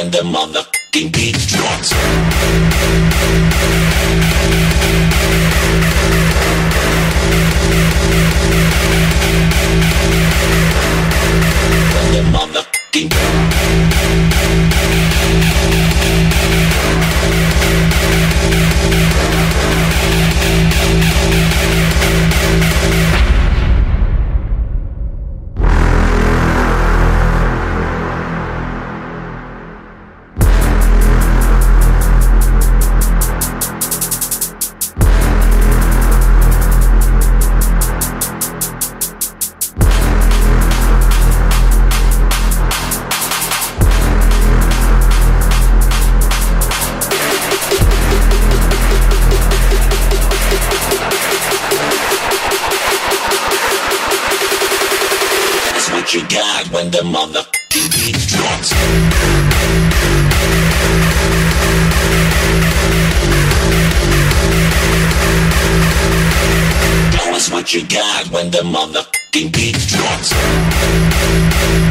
when the motherfucking beat drops. When the motherfucking you got when the motherfucking beat drops. Show us what you got when the motherfucking beat drops.